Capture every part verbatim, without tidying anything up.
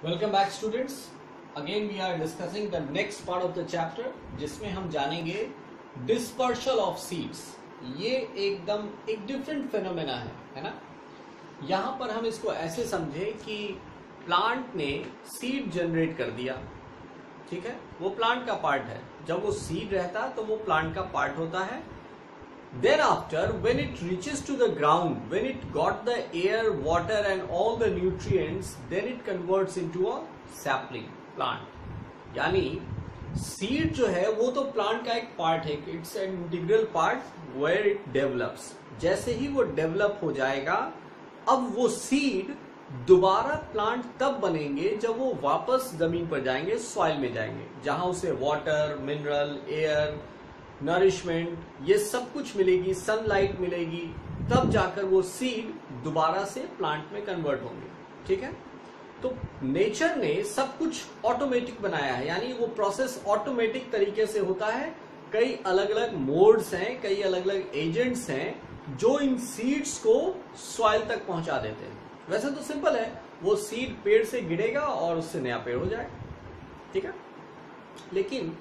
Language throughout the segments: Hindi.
Welcome back students. Again we are discussing the next part of the chapter, जिसमें हम जानेंगे डिस्पर्शल ऑफ सीड्स। ये एकदम एक डिफरेंट फेनोमेना है है ना। यहाँ पर हम इसको ऐसे समझे कि प्लांट ने सीड जनरेट कर दिया, ठीक है, वो प्लांट का पार्ट है। जब वो सीड रहता है तो वो प्लांट का पार्ट होता है। Thereafter, when it reaches to the ground, when it got the air, water and all the nutrients, then it converts into a sapling plant. यानी सीड जो है वो तो प्लांट का एक पार्ट है, it's an integral part where it develops. जैसे ही वो डेवलप हो जाएगा, अब वो सीड दोबारा प्लांट तब बनेंगे जब वो वापस जमीन पर जाएंगे, सॉइल में जाएंगे, जहां उसे वाटर, मिनरल, एयर, नरिशमेंट, ये सब कुछ मिलेगी, सनलाइट मिलेगी, तब जाकर वो सीड दोबारा से प्लांट में कन्वर्ट होंगे। ठीक है, तो नेचर ने सब कुछ ऑटोमेटिक बनाया है, यानी वो प्रोसेस ऑटोमेटिक तरीके से होता है। कई अलग अलग मोड्स हैं, कई अलग अलग एजेंट्स हैं जो इन सीड्स को सॉइल तक पहुंचा देते हैं। वैसे तो सिंपल है, वो सीड पेड़ से गिरेगा और उससे नया पेड़ हो जाएगा। ठीक है, लेकिन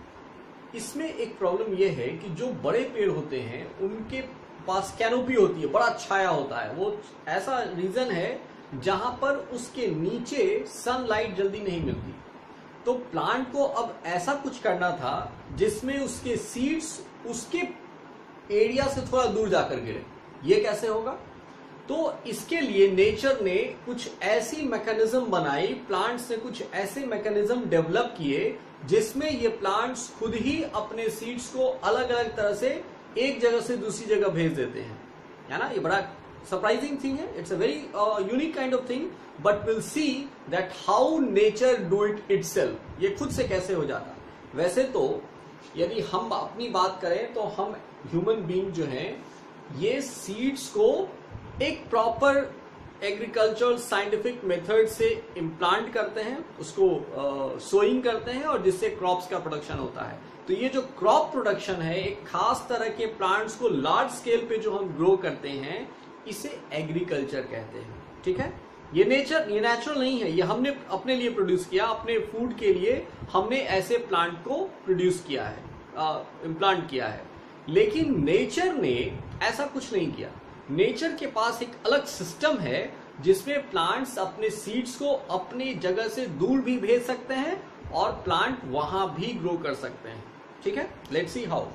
इसमें एक प्रॉब्लम यह है कि जो बड़े पेड़ होते हैं उनके पास कैनोपी होती है, बड़ा छाया होता है। वो ऐसा रीजन है जहां पर उसके नीचे सनलाइट जल्दी नहीं मिलती। तो प्लांट को अब ऐसा कुछ करना था जिसमें उसके सीड्स उसके एरिया से थोड़ा दूर जाकर गिरे। ये कैसे होगा? तो इसके लिए नेचर ने कुछ ऐसी मैकेनिज्म बनाई, प्लांट्स ने कुछ ऐसे मैकेनिज्म डेवलप किए जिसमें ये प्लांट्स खुद ही अपने सीड्स को अलग अलग तरह से एक जगह से दूसरी जगह भेज देते हैं, है ना। ये बड़ा सरप्राइजिंग थिंग है, it's a very unique kind of thing, but will see that how nature do it itself. ये खुद से कैसे हो जाता। वैसे तो यदि हम अपनी बात करें तो हम ह्यूमन बीइंग जो हैं, ये सीड्स को एक प्रॉपर एग्रीकल्चरल साइंटिफिक मेथड से इम्प्लांट करते हैं, उसको सोइंग uh, करते हैं, और जिससे क्रॉप्स का प्रोडक्शन होता है। तो ये जो क्रॉप प्रोडक्शन है, एक खास तरह के प्लांट्स को लार्ज स्केल पे जो हम ग्रो करते हैं, इसे एग्रीकल्चर कहते हैं। ठीक है, ये नेचर ये नेचुरल नहीं है, ये हमने अपने लिए प्रोड्यूस किया, अपने फूड के लिए हमने ऐसे प्लांट को प्रोड्यूस किया है, इम्प्लांट किया है। लेकिन नेचर ने ऐसा कुछ नहीं किया। नेचर के पास एक अलग सिस्टम है जिसमें प्लांट्स अपने सीड्स को अपनी जगह से दूर भी भेज सकते हैं और प्लांट वहां भी ग्रो कर सकते हैं। ठीक है, लेट्स सी हाउ।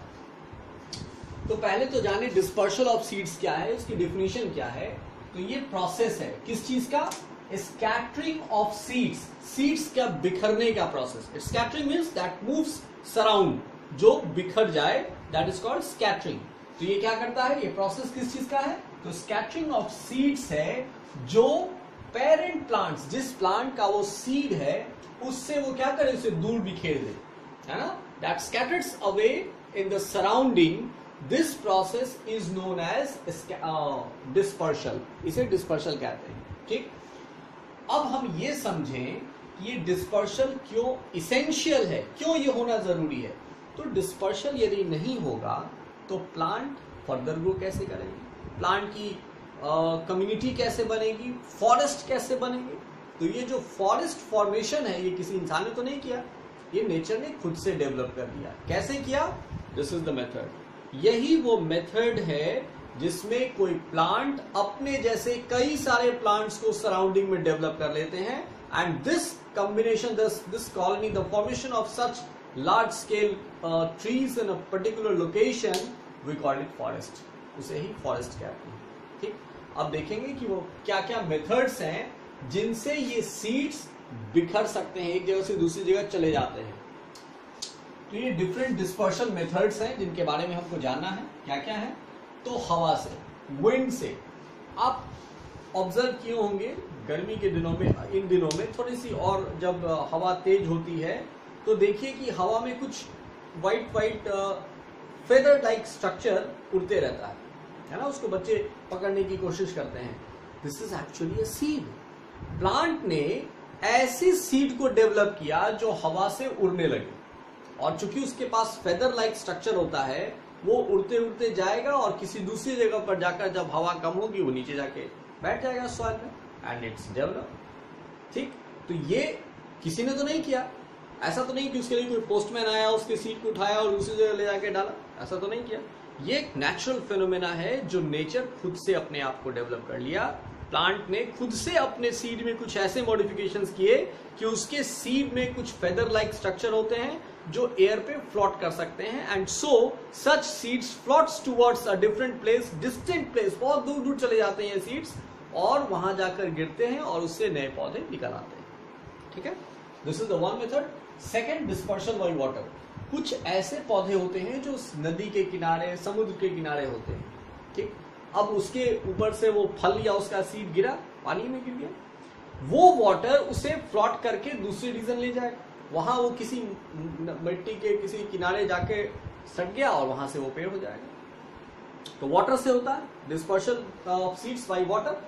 तो पहले तो जाने डिस्पर्शल ऑफ सीड्स क्या है, उसकी डेफिनेशन क्या है। तो ये प्रोसेस है किस चीज का? स्कैटरिंग ऑफ सीड्स, सीड्स का बिखरने का process. Scattering means that moves surround, जो बिखर जाए, दैट इज कॉल्ड स्कैटरिंग। तो ये क्या करता है? ये प्रोसेस किस चीज का है? तो स्कैटरिंग ऑफ सीड्स है, जो पेरेंट प्लांट्स, जिस प्लांट का वो सीड है, उससे वो क्या करे, उसे दूर बिखेर दे, है ना। That scatters away in the surrounding. This process is known as dispersal. इसे डिस्पर्शल कहते हैं। ठीक, अब हम ये समझें कि ये डिस्पर्शल क्यों इसेंशियल है, क्यों ये होना जरूरी है। तो डिस्पर्शल यदि नहीं होगा तो प्लांट फर्दर ग्रो कैसे करेंगे, प्लांट की कम्युनिटी uh, कैसे बनेगी, फॉरेस्ट कैसे बनेंगे। तो ये जो फॉरेस्ट फॉर्मेशन है, ये किसी इंसान ने तो नहीं किया, ये नेचर ने खुद से डेवलप कर दिया। कैसे किया? This is the method. यही वो मेथड है जिसमें कोई प्लांट अपने जैसे कई सारे प्लांट्स को सराउंडिंग में डेवलप कर लेते हैं, and this combination, this this colony, the formation of such large scale uh, trees in a particular location, we call it forest. उसे ही forest कहते हैं। ठीक, अब देखेंगे कि वो क्या क्या मेथड्स हैं जिनसे ये सीड्स बिखर सकते हैं, एक जगह से दूसरी जगह चले जाते हैं। तो ये डिफरेंट डिस्पर्शन मेथड्स हैं जिनके बारे में हमको जानना है। क्या क्या है? तो हवा से, विंड से। आप ऑब्जर्व किए होंगे गर्मी के दिनों में, इन दिनों में थोड़ी सी और जब हवा तेज होती है तो देखिए कि हवा में कुछ white white feather like structure उड़ते रहता है, है ना। उसको बच्चे पकड़ने की कोशिश करते हैं। This is actually a seed. Plant ने ऐसी सीड को डेवलप किया जो हवा से उड़ने लगे, और चूंकि उसके पास फेदर लाइक स्ट्रक्चर होता है, वो उड़ते उड़ते जाएगा और किसी दूसरी जगह पर जाकर जब हवा कम होगी वो नीचे जाके बैठ जाएगा सॉइल में, एंड इट्स डेवलप। ठीक, तो ये किसी ने तो नहीं किया, ऐसा तो नहीं कि उसके लिए कोई पोस्टमैन आया, उसके सीड को उठाया और दूसरी जगह ले जाके डाला, ऐसा तो नहीं किया। ये एक नेचुरल फिनोमेना है जो नेचर खुद से अपने आप को डेवलप कर लिया। प्लांट ने खुद से अपने सीड में कुछ ऐसे मॉडिफिकेशंस किए कि उसके सीड में कुछ फेदर लाइक स्ट्रक्चर होते हैं जो एयर पे फ्लोट कर सकते हैं, and so such seeds floats towards a different place, distant place, बहुत दूर दूर चले जाते हैं ये सीड्स और वहां जाकर गिरते हैं और उससे नए पौधे निकल आते हैं। ठीक है, this is the one method. Second, dispersion by water. कुछ ऐसे पौधे होते हैं जो नदी के किनारे, समुद्र के किनारे होते हैं। ठीक, अब उसके ऊपर से वो फल या उसका सीड गिरा, पानी में गिर गया, वो वाटर उसे फ्लॉट करके दूसरी रीजन ले जाएगा, वहां वो किसी मिट्टी के किसी किनारे जाके सट गया और वहां से वो पेड़ हो जाएगा। तो वाटर से होता है dispersion of seeds by water.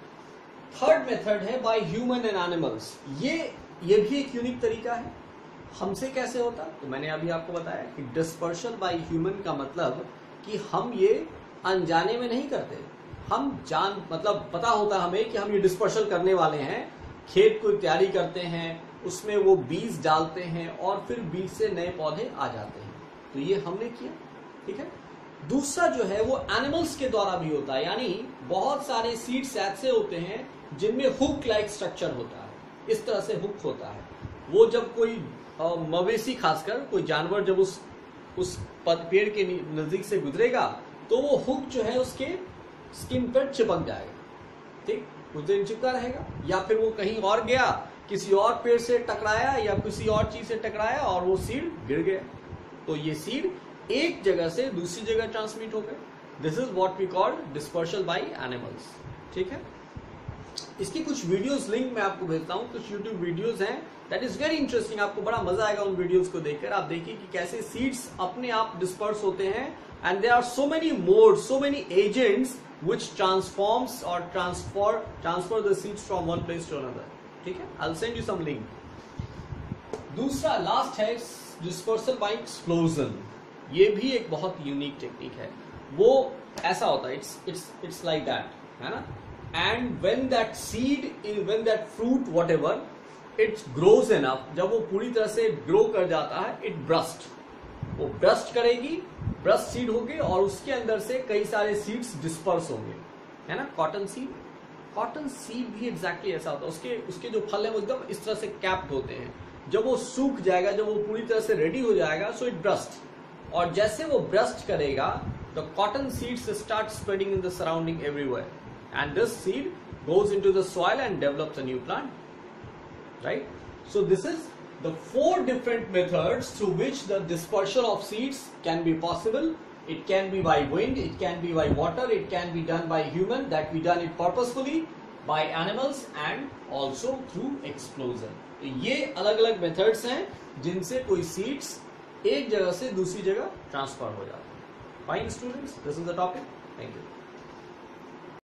Third method है बाय ह्यूमन एंड एनिमल्स। ये ये भी एक यूनिक तरीका है। हमसे कैसे होता, तो मैंने अभी आपको बताया कि डिस्पर्शन बाय ह्यूमन का मतलब कि हम ये अनजाने में नहीं करते, हम जान मतलब पता होता हमें कि हम ये डिस्पर्शन करने वाले हैं, खेत को तैयारी करते हैं, उसमें वो बीज डालते हैं और फिर बीज से नए पौधे आ जाते हैं, तो ये हमने किया। ठीक है, दूसरा जो है वो एनिमल्स के द्वारा भी होता है, यानी बहुत सारे सीड्स ऐसे होते हैं जिनमें हुक लाइक स्ट्रक्चर होता है, इस तरह से हुक होता है। वो जब कोई मवेशी, खासकर कोई जानवर जब उस उस पेड़ के नजदीक से गुजरेगा तो वो हुक जो है उसके स्किन पर चिपक जाएगा। ठीक, कुछ दिन चिपका रहेगा, या फिर वो कहीं और गया, किसी और पेड़ से टकराया या किसी और चीज से टकराया और वो सीड गिर गया, तो ये सीड एक जगह से दूसरी जगह ट्रांसमिट हो गए। This is what we call dispersion by animals. ठीक है, इसकी कुछ वीडियोस लिंक मैं आपको भेजता हूं, कुछ यूट्यूब वीडियोस हैं, दैट इज वेरी इंटरेस्टिंग। आपको बड़ा मजा आएगा उन वीडियोस को देखकर। आप देखिए कि कैसे सीड्स अपने आप डिस्पर्स होते हैं, and there are so many modes, so many agents which transforms और transfer transfer the seeds from one place to another. ठीक है, I will send you some link. दूसरा, लास्ट है डिस्पर्सन बाय एक्सप्लोजन। ये भी एक बहुत यूनिक टेक्निक है। वो ऐसा होता है, it's it's it's like that, है ना, and when that seed, when that fruit, whatever, it grows enough, जब वो पूरी तरह से ग्रो कर जाता है, it burst, वो burst करेगी, burst सीड होगी और उसके अंदर से कई सारे सीड्स डिस्पर्स होंगे, है ना। कॉटन सीड, कॉटन सीड भी एग्जैक्टली ऐसा होता है, उसके उसके जो फल है वो एकदम इस तरह से कैप्ड होते हैं। जब वो सूख जाएगा, जब वो पूरी तरह से रेडी हो जाएगा, सो इट burst, और जैसे वो burst करेगा, the cotton seeds start spreading in the surrounding everywhere. And this seed goes into the soil and develops a new plant, right? So this is the four different methods through which the dispersion of seeds can be possible. It can be by wind, it can be by water, it can be done by human, that we done it purposefully, by animals, and also through explosion. तो ये अलग अलग methods हैं जिनसे कोई seeds एक जगह से दूसरी जगह ट्रांसफर हो जाता है। Fine students, this is the topic. Thank you.